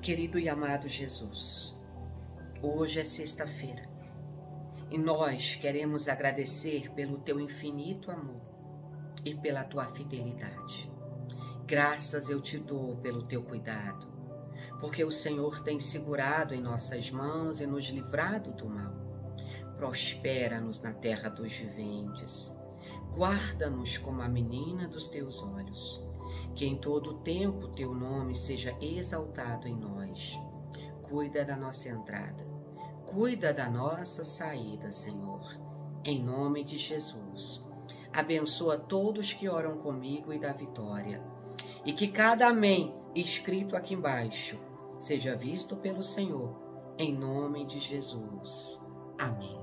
Querido e amado Jesus, hoje é sexta-feira e nós queremos agradecer pelo teu infinito amor e pela tua fidelidade. Graças eu te dou pelo teu cuidado, porque o Senhor tem segurado em nossas mãos e nos livrado do mal. Prospera-nos na terra dos viventes, guarda-nos como a menina dos teus olhos. Que em todo o tempo teu nome seja exaltado em nós. Cuida da nossa entrada, cuida da nossa saída, Senhor. Em nome de Jesus, abençoa todos que oram comigo e da vitória. E que cada amém escrito aqui embaixo seja visto pelo Senhor. Em nome de Jesus. Amém.